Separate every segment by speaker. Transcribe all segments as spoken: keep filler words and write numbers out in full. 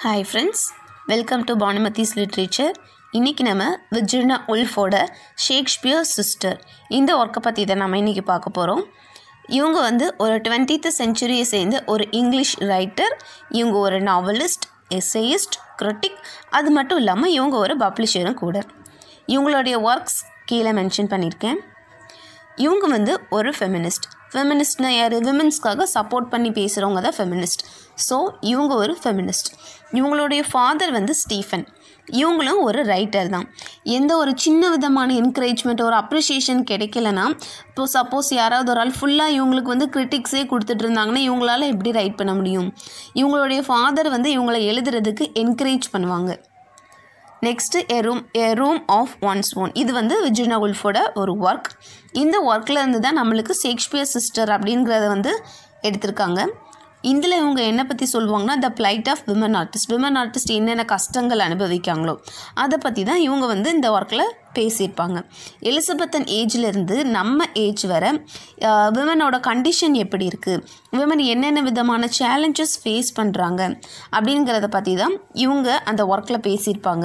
Speaker 1: Hi friends, welcome to Bhanumathi's Literature. இன்னைக்கு நம்ம Virginia உல்ஃபோட Shakespeare sister இந்த ஒர்க்கை பற்றி தான் நம்ம இன்றைக்கி பார்க்க போகிறோம். இவங்க வந்து ஒரு டுவெண்ட்டீத் செஞ்சுரியை சேர்ந்த ஒரு இங்கிலீஷ் ரைட்டர். இவங்க ஒரு நாவலிஸ்ட், எஸ்ஸேயிஸ்ட், கிரிட்டிக். அது மட்டும் இல்லாமல் இவங்க ஒரு பப்ளிஷரும் கூட. இவங்களுடைய ஒர்க்ஸ் கீழே மென்ஷன் பண்ணியிருக்கேன். இவங்க வந்து ஒரு ஃபெமினிஸ்ட். ஃபெமினிஸ்ட்னா யார்? விமென்ஸ்க்காக சப்போர்ட் பண்ணி பேசுகிறவங்க தான் ஃபெமினிஸ்ட். ஸோ இவங்க ஒரு ஃபெமினிஸ்ட். இவங்களுடைய ஃபாதர் வந்து ஸ்டீஃபன். இவங்களும் ஒரு ரைட்டர் தான். எந்த ஒரு சின்ன விதமான என்கரேஜ்மெண்ட், ஒரு அப்ரிஷியேஷன் கிடைக்கலனா, இப்போ சப்போஸ் யாராவது ஒரு ஆள் ஃபுல்லாக இவங்களுக்கு வந்து கிரிட்டிக்ஸே கொடுத்துட்டு இருந்தாங்கன்னா இவங்களால எப்படி ரைட் பண்ண முடியும்? இவங்களுடைய ஃபாதர் வந்து இவங்களை எழுதுறதுக்கு என்கரேஜ் பண்ணுவாங்க. Next a room a room of one's own. இது வந்து விர்ஜினியா உல்ஃபோட ஒரு ஒர்க். இந்த ஒர்க்கில் இருந்து தான் நம்மளுக்கு ஷேக்ஸ்பியர் சிஸ்டர் அப்படிங்கிறத வந்து எடுத்திருக்காங்க. இதில் இவங்க என்ன பற்றி சொல்லுவாங்கன்னா, the plight of women artist. Women artist என்னென்ன கஷ்டங்கள் அனுபவிக்காங்களோ அதை பற்றி தான் இவங்க வந்து இந்த ஒர்க்கில் பேசியிருப்பாங்க. எலிசபெத்தன் ஏஜ்லேருந்து நம்ம ஏஜ் வர விமனோட கண்டிஷன் எப்படி இருக்குது, விமன் என்னென்ன விதமான சேலஞ்சஸ் ஃபேஸ் பண்ணுறாங்க அப்படிங்கிறத பற்றி தான் இவங்க அந்த ஒர்க்கில் பேசியிருப்பாங்க.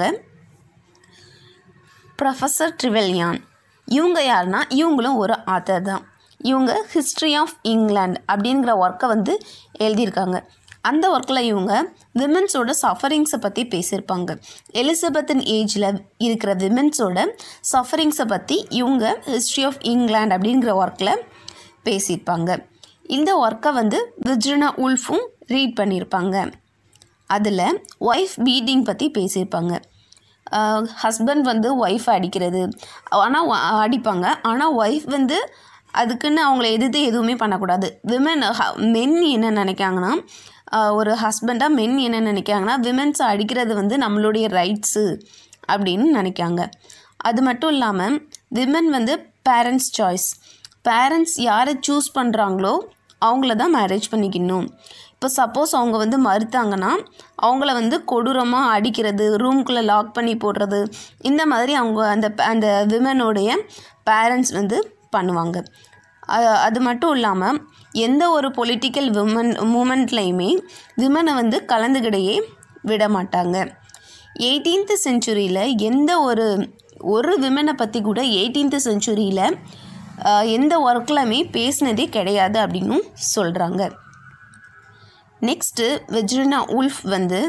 Speaker 1: ப்ரொஃபஸர் ட்ரிவெல்யான் இவங்க யாருன்னா, இவங்களும் ஒரு ஆத்தர் தான். இவங்க ஹிஸ்ட்ரி ஆஃப் இங்கிலாந்து அப்படிங்கிற ஒர்க்கை வந்து எழுதியிருக்காங்க. அந்த ஒர்க்கில் இவங்க விமென்ஸோட சஃபரிங்ஸை பற்றி பேசியிருப்பாங்க. எலிசபெத்தின் ஏஜில் இருக்கிற விமென்ஸோட சஃபரிங்ஸை பற்றி இவங்க ஹிஸ்ட்ரி ஆஃப் இங்கிலாந்து அப்படிங்கிற ஒர்க்கில் பேசியிருப்பாங்க. இந்த ஒர்க்கை வந்து விர்ஜினியா உல்ஃபும் ரீட் பண்ணியிருப்பாங்க. அதில் ஒய்ஃப் பீட்டிங் பற்றி பேசியிருப்பாங்க. ஹஸ்பண்ட் வந்து ஒய்ஃபை அடிக்கிறது, ஆனால் அடிப்பாங்க. ஆனால் ஒய்ஃப் வந்து அதுக்குன்னு அவங்கள எதிர்த்து எதுவுமே பண்ணக்கூடாது. விமன் மென் என்ன நினைக்காங்கன்னா, ஒரு ஹஸ்பண்டாக மென் என்ன நினைக்காங்கன்னா, விமென்ஸை அடிக்கிறது வந்து நம்மளுடைய ரைட்ஸு அப்படின்னு நினைக்காங்க. அது மட்டும் இல்லாமல் விமன் வந்து பேரண்ட்ஸ் சாய்ஸ். பேரண்ட்ஸ் யாரை சூஸ் பண்ணுறாங்களோ அவங்கள தான் மேரேஜ் பண்ணிக்கணும். இப்போ சப்போஸ் அவங்க வந்து மறுத்தாங்கன்னா அவங்கள வந்து கொடூரமாக அடிக்கிறது, ரூம்குள்ளே லாக் பண்ணி போடுறது, இந்த மாதிரி அவங்க அந்த அந்த விமனோடைய பேரண்ட்ஸ் வந்து பண்ணுவாங்க. அது மட்டும் இல்லாமல் எந்த ஒரு பொலிட்டிக்கல் விமன் மூமெண்ட்லேயுமே விமனை வந்து கலந்துக்கிடையே விட மாட்டாங்க. எயிட்டீன்த் செஞ்சுரியில் எந்த ஒரு ஒரு விமனை பற்றி கூட எயிட்டீன்த் செஞ்சுரியில் எந்த ஒர்க்லையுமே பேசினதே கிடையாது அப்படின்னு சொல்கிறாங்க. நெக்ஸ்ட்டு விர்ஜினியா உல்ஃப் வந்து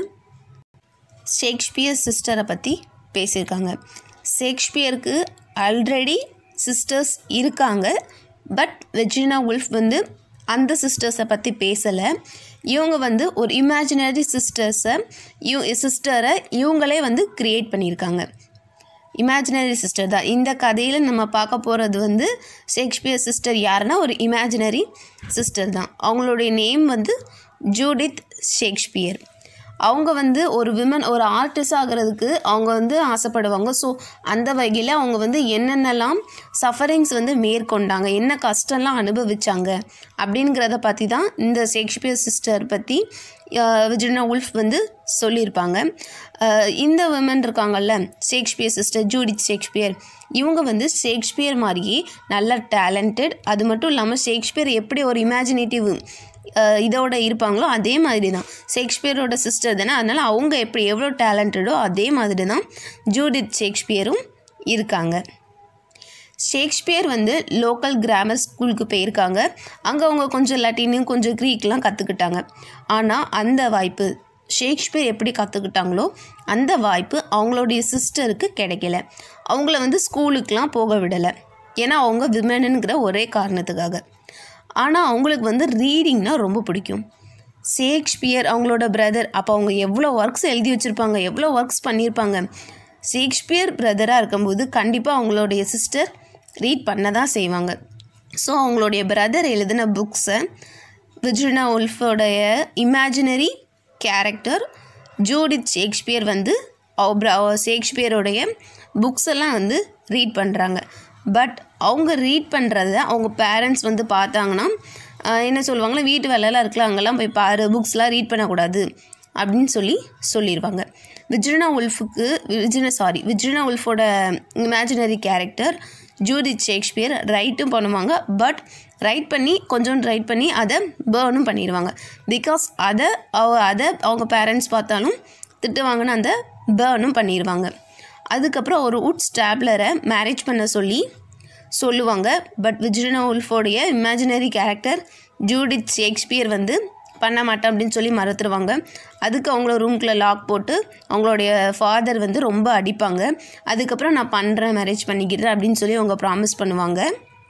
Speaker 1: ஷேக்ஸ்பியர் சிஸ்டரை பற்றி பேசியிருக்காங்க. ஷேக்ஸ்பியருக்கு ஆல்ரெடி சிஸ்டர்ஸ் இருக்காங்க. பட் விர்ஜினியா உல்ஃப் வந்து அந்த சிஸ்டர்ஸை பற்றி பேசலை. இவங்க வந்து ஒரு இமேஜினரி சிஸ்டர்ஸை இவ சிஸ்டரை இவங்களே வந்து க்ரியேட் பண்ணியிருக்காங்க. இமேஜினரி சிஸ்டர் தான் இந்த கதையில் நம்ம பார்க்க போகிறது. வந்து ஷேக்ஸ்பியர் சிஸ்டர் யாருன்னா ஒரு இமேஜினரி சிஸ்டர் தான். அவங்களுடைய நேம் வந்து ஜூடித் ஷேக்ஸ்பியர். அவங்க வந்து ஒரு விமன், ஒரு ஆர்டிஸ்ட் ஆகிறதுக்கு அவங்க வந்து ஆசைப்படுவாங்க. ஸோ அந்த வகையில் அவங்க வந்து என்னென்னலாம் சஃபரிங்ஸ் வந்து மேற்கொண்டாங்க, என்ன கஷ்டம்லாம் அனுபவிச்சாங்க அப்படிங்கிறத பற்றி தான் இந்த ஷேக்ஸ்பியர் சிஸ்டர் பற்றி விர்ஜினியா உல்ஃப் வந்து சொல்லியிருப்பாங்க. இந்த விமன் இருக்காங்கல்ல, ஷேக்ஸ்பியர் சிஸ்டர் ஜூடித் ஷேக்ஸ்பியர், இவங்க வந்து ஷேக்ஸ்பியர் மாதிரியே நல்ல டேலண்டட். அது மட்டும் இல்லாமல் ஷேக்ஸ்பியர் எப்படி ஒரு இமேஜினேட்டிவ் இதோட இருப்பாங்களோ அதே மாதிரி தான் ஷேக்ஸ்பியரோட சிஸ்டர் தானே. அதனால் அவங்க எப்படி எவ்வளோ டேலண்டடோ அதே மாதிரி தான் ஜூடித் ஷேக்ஸ்பியரும் இருக்காங்க. ஷேக்ஸ்பியர் வந்து லோக்கல் கிராமர் ஸ்கூலுக்கு போயிருக்காங்க. அங்கே அவங்க கொஞ்சம் லட்டினும் கொஞ்சம் க்ரீக்லாம் கற்றுக்கிட்டாங்க. ஆனால் அந்த வாய்ப்பு ஷேக்ஸ்பியர் எப்படி கற்றுக்கிட்டாங்களோ அந்த வாய்ப்பு அவங்களுடைய சிஸ்டருக்கு கிடைக்கல. அவங்கள வந்து ஸ்கூலுக்கெலாம் போக விடலை. ஏன்னா அவங்க விமனுங்கிற ஒரே காரணத்துக்காக. ஆனால் அவங்களுக்கு வந்து ரீடிங்னா ரொம்ப பிடிக்கும். ஷேக்ஸ்பியர் அவங்களோட பிரதர். அப்போ அவங்க எவ்வளோ ஒர்க்ஸ் எழுதி வச்சுருப்பாங்க, எவ்வளோ ஒர்க்ஸ் பண்ணியிருப்பாங்க. ஷேக்ஸ்பியர் பிரதராக இருக்கும்போது கண்டிப்பாக அவங்களுடைய சிஸ்டர் ரீட் பண்ண தான் செய்வாங்க. ஸோ அவங்களுடைய பிரதர் எழுதின புக்ஸை விர்ஜினியா உல்ஃபோடைய இமேஜினரி கேரக்டர் ஜூடித் ஷேக்ஸ்பியர் வந்து ஷேக்ஸ்பியரோடைய புக்ஸ் எல்லாம் வந்து ரீட் பண்ணுறாங்க. பட் அவங்க ரீட் பண்ணுறத அவங்க பேரண்ட்ஸ் வந்து பார்த்தாங்கன்னா என்ன சொல்லுவாங்கன்னா, வீட்டு வேலையெல்லாம் இருக்கலாம், அங்கெல்லாம் போய் பாரு, புக்ஸ்லாம் ரீட் பண்ணக்கூடாது அப்படின்னு சொல்லி சொல்லிடுவாங்க. விர்ஜினியா உல்ஃபுக்கு விர்ஜினியா சாரி விர்ஜினியா உல்ஃபோட இமேஜினரி கேரக்டர் ஜூடித் ஷேக்ஸ்பியர் ரைட்டும் பண்ணுவாங்க. பட் ரைட் பண்ணி கொஞ்சம் ரைட் பண்ணி அதை பேர்னும் பண்ணிடுவாங்க. பிகாஸ் அதை அவ அதை அவங்க பேரண்ட்ஸ் பார்த்தாலும் திட்டுவாங்கன்னு அந்த பேர்னும் பண்ணிடுவாங்க. அதுக்கப்புறம் ஒரு உட் ஸ்டாப்லரை மேரேஜ் பண்ண சொல்லி சொல்லுவாங்க. பட் விர்ஜினியா உல்ஃபோடைய இமேஜினரி கேரக்டர் ஜூடித் ஷேக்ஸ்பியர் வந்து பண்ண மாட்டேன் அப்படின்னு சொல்லி மறுத்துருவாங்க. அதுக்கு அவங்கள ரூம்குள்ளே லாக் போட்டு அவங்களுடைய ஃபாதர் வந்து ரொம்ப அடிப்பாங்க. அதுக்கப்புறம் நான் பண்ணுறேன், மேரேஜ் பண்ணிக்கிறேன் அப்படின்னு சொல்லி அவங்க ப்ராமிஸ் பண்ணுவாங்க.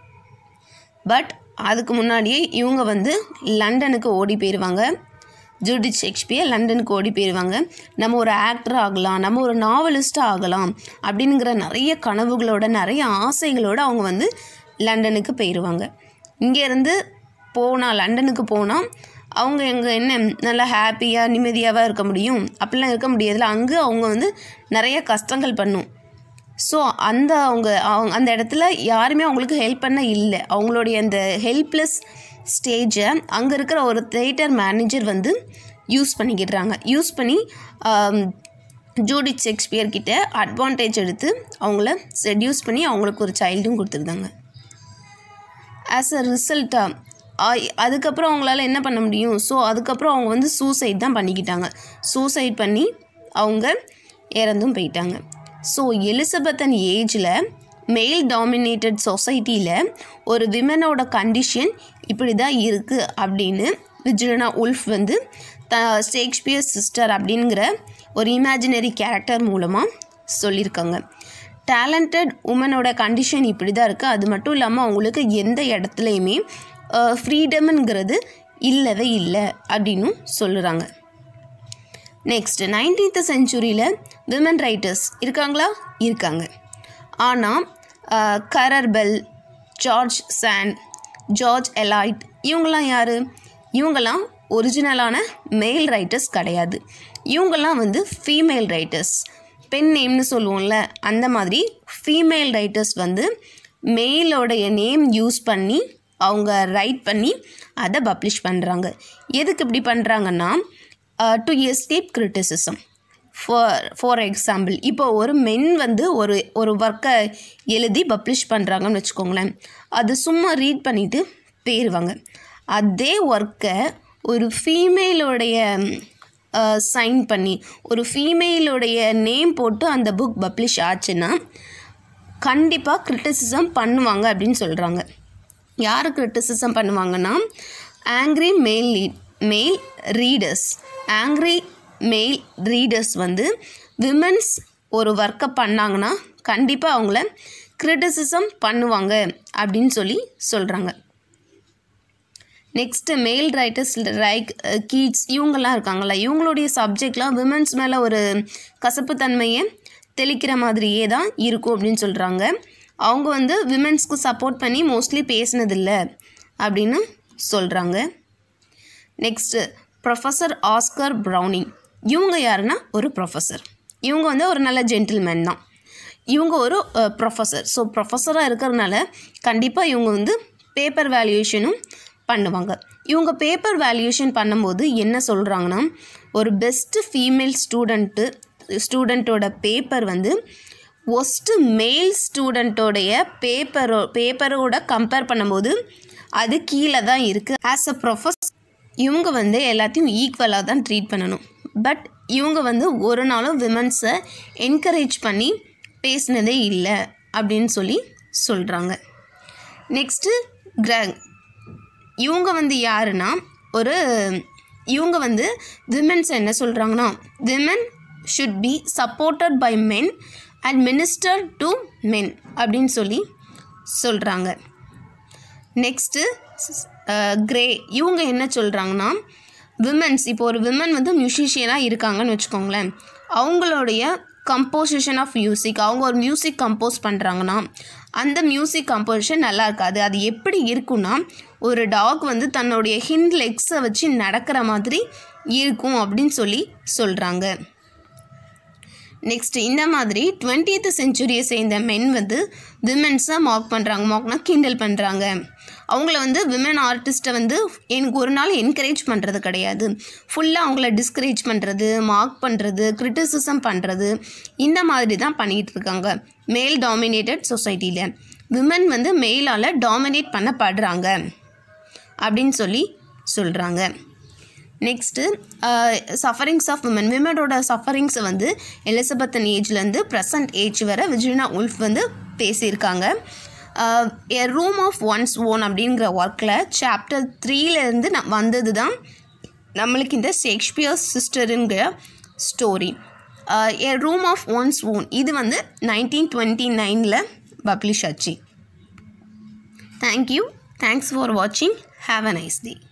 Speaker 1: பட் அதுக்கு முன்னாடியே இவங்க வந்து லண்டனுக்கு ஓடி போயிடுவாங்க. ஜூடித் ஷேக்ஸ்பியர் லண்டனுக்கு ஓடி போயிடுவாங்க. நம்ம ஒரு ஆக்டர் ஆகலாம், நம்ம ஒரு நாவலிஸ்ட்டாக ஆகலாம் அப்படிங்கிற நிறைய கனவுகளோட நிறைய ஆசைகளோடு அவங்க வந்து லண்டனுக்கு போயிடுவாங்க. இங்கேருந்து போனால் லண்டனுக்கு போனால் அவங்க எங்கே என்ன நல்லா ஹாப்பியாக நிம்மதியாகவா இருக்க முடியும்? அப்படிலாம் இருக்க முடியாதுல. அங்கே அவங்க வந்து நிறைய கஷ்டங்கள் பண்ணும். ஸோ அந்த அவங்க அவங்க அந்த இடத்துல யாருமே அவங்களுக்கு ஹெல்ப் பண்ண இல்லை. அவங்களுடைய அந்த ஹெல்ப்லெஸ் ஸ்டேஜை அங்கே இருக்கிற ஒரு தியேட்டர் மேனேஜர் வந்து யூஸ் பண்ணிக்கிட்டுறாங்க. யூஸ் பண்ணி ஜூடித் ஷேக்ஸ்பியர் கிட்ட அட்வான்டேஜ் எடுத்து அவங்கள செட்யூஸ் பண்ணி அவங்களுக்கு ஒரு சைல்டும் கொடுத்துருந்தாங்க. ஆஸ் அ ரிசல்ட்டாக அதுக்கப்புறம் அவங்களால என்ன பண்ண முடியும்? ஸோ அதுக்கப்புறம் அவங்க வந்து சூசைட் தான் பண்ணிக்கிட்டாங்க. சூசைட் பண்ணி அவங்க இறந்தும் போயிட்டாங்க. ஸோ எலிசபெத்தன் ஏஜில் மெயில் டாமினேட்டட் சொசைட்டியில் ஒரு விமனோட கண்டிஷன் இப்படி தான் இருக்குது அப்படின்னு விர்ஜினியா உல்ஃப் வந்து த ஷேக்ஸ்பியர் சிஸ்டர் அப்படிங்கிற ஒரு இமேஜினரி கேரக்டர் மூலமாக சொல்லியிருக்காங்க. டேலண்டட் உமனோட கண்டிஷன் இப்படி தான் இருக்குது. அது மட்டும் இல்லாமல் அவங்களுக்கு எந்த இடத்துலையுமே ஃப்ரீடம்ங்கிறது இல்லவே இல்லை அப்படின்னு சொல்லுறாங்க. நெக்ஸ்ட் நைன்டீன்த் செஞ்சுரியில் விமன் ரைட்டர்ஸ் இருக்காங்களா? இருக்காங்க. ஆனால் Currer Bell, George Sand, George Eliot இவங்கெல்லாம் யார்? இவங்கெல்லாம் ஒரிஜினலான மேல் ரைட்டர்ஸ் கிடையாது. இவங்கெல்லாம் வந்து ஃபீமேல் ரைட்டர்ஸ், பென் நேம்னு சொல்லுவோம்ல அந்த மாதிரி ஃபீமேல் ரைட்டர்ஸ் வந்து மேலோடைய நேம் யூஸ் பண்ணி அவங்க ரைட் பண்ணி அதை பப்ளிஷ் பண்ணுறாங்க. எதுக்கு இப்படி பண்ணுறாங்கன்னா to escape criticism. For for example இப்போ ஒரு மென் வந்து ஒரு ஒரு ஒர்க்கை எழுதி பப்ளிஷ் பண்ணுறாங்கன்னு வச்சுக்கோங்களேன். அது சும்மா ரீட் பண்ணிவிட்டு போயிடுவாங்க. அதே ஒர்க்கை ஒரு ஃபீமேலோடைய சைன் பண்ணி ஒரு ஃபீமேலோடைய நேம் போட்டு அந்த புக் பப்ளிஷ் ஆச்சுன்னா கண்டிப்பாக கிரிட்டிசிசம் பண்ணுவாங்க அப்படின்னு சொல்கிறாங்க. யார் கிரிட்டிசிசம் பண்ணுவாங்கன்னா angry male male readers. Angry male readers வந்து விமன்ஸ் ஒரு ஒர்க்கை பண்ணாங்கன்னா கண்டிப்பாக அவங்கள கிரிட்டிசிசம் பண்ணுவாங்க அப்படின்னு சொல்லி சொல்கிறாங்க. நெக்ஸ்ட்டு மேல் ரைட்டர்ஸ் லைக் கீட்ஸ் இவங்கெல்லாம் இருக்காங்களா, இவங்களுடைய சப்ஜெக்ட்லாம் விமன்ஸ் மேலே ஒரு கசப்புத்தன்மையை தெளிக்கிற மாதிரியே தான் இருக்கும் அப்படின்னு சொல்கிறாங்க. அவங்க வந்து விமென்ஸ்க்கு சப்போர்ட் பண்ணி மோஸ்ட்லி பேசினதில்லை அப்படின்னு சொல்கிறாங்க. Next professor Oscar Browning. இவங்க யாருன்னா ஒரு ப்ரொஃபஸர். இவங்க வந்து ஒரு நல்ல ஜென்டில்மேன் தான். இவங்க ஒரு ப்ரொஃபஸர். ஸோ ப்ரொஃபஸராக இருக்கிறதுனால கண்டிப்பாக இவங்க வந்து பேப்பர் வேல்யூவேஷனும் பண்ணுவாங்க. இவங்க பேப்பர் வேல்யூவேஷன் பண்ணும்போது என்ன சொல்கிறாங்கன்னா ஒரு பெஸ்ட்டு ஃபீமேல் ஸ்டூடெண்ட்டு ஸ்டூடெண்ட்டோட பேப்பர் வந்து ஒஸ்ட்டு மேல் ஸ்டூடெண்ட்டோடைய பேப்பரோ பேப்பரோட கம்பேர் பண்ணும்போது அது கீழே தான் இருக்குது. ஆஸ் அ ப்ரொஃபஸர் இவங்க வந்து எல்லாத்தையும் ஈக்குவலாக தான் ட்ரீட் பண்ணணும். பட் இவங்க வந்து ஒரு நாளும் விமன்ஸை என்கரேஜ் பண்ணி பேசினதே இல்லை அப்படின்னு சொல்லி சொல்கிறாங்க. Next Greg. இவங்க வந்து யாருன்னா ஒரு இவங்க வந்து விமென்ஸ் என்ன சொல்கிறாங்கன்னா women should be supported by men and minister to men அப்படின்னு சொல்லி சொல்கிறாங்க. Next Gray. இவங்க என்ன சொல்கிறாங்கன்னா விமென்ஸ் இப்போ ஒரு விமன் வந்து மியூசிஷியனாக இருக்காங்கன்னு வச்சுக்கோங்களேன். அவங்களுடைய கம்போசிஷன் ஆஃப் மியூசிக், அவங்க ஒரு மியூசிக் கம்போஸ் பண்ணுறாங்கன்னா அந்த மியூசிக் கம்போசிஷன் நல்லா இருக்காது. அது எப்படி இருக்குன்னா ஒரு டாக் வந்து தன்னுடைய ஹிண்ட் லெக்ஸை வச்சு நடக்கிற மாதிரி இருக்கும் அப்படின்னு சொல்லி சொல்கிறாங்க. நெக்ஸ்ட்டு இந்த மாதிரி டுவெண்ட்டியத் செஞ்சுரியை சேர்ந்த மென் வந்து விமென்ஸை மார்க் பண்ணுறாங்க. மார்க்னா கிண்டல் பண்ணுறாங்க. அவங்கள வந்து விமன் ஆர்டிஸ்ட்டை வந்து எனக்கு ஒரு நாள் என்கரேஜ் பண்ணுறது கிடையாது. ஃபுல்லாக அவங்கள டிஸ்கரேஜ் பண்ணுறது, மார்க் பண்ணுறது, கிரிட்டிசிசம் பண்ணுறது இந்த மாதிரி தான் பண்ணிக்கிட்டு இருக்காங்க மேல் டாமினேட்டட் சொசைட்டியில். விமன் வந்து மேலால் டாமினேட் பண்ணப்படுறாங்க. அப்படின்னு சொல்லி சொல்கிறாங்க. நெக்ஸ்ட்டு சஃபரிங்ஸ் ஆஃப் விமன் விமனோட சஃபரிங்ஸை வந்து எலிசபெத்தன் ஏஜ்லேருந்து ப்ரெசன்ட் ஏஜ் வரை விர்ஜினியா உல்ஃப் வந்து பேசியிருக்காங்க. A room of one's own அப்படிங்கிற ஒர்க்கில் சாப்டர் த்ரீலேருந்து ந வந்தது தான் நம்மளுக்கு இந்த ஷேக்ஸ்பியர் சிஸ்டருங்கிற story. A room of one's own இது வந்து நைன்டீன் டுவெண்ட்டி நைனில் பப்ளிஷ் ஆச்சு. தேங்க்யூ. தேங்க்ஸ் ஃபார் வாட்சிங். Have a nice day.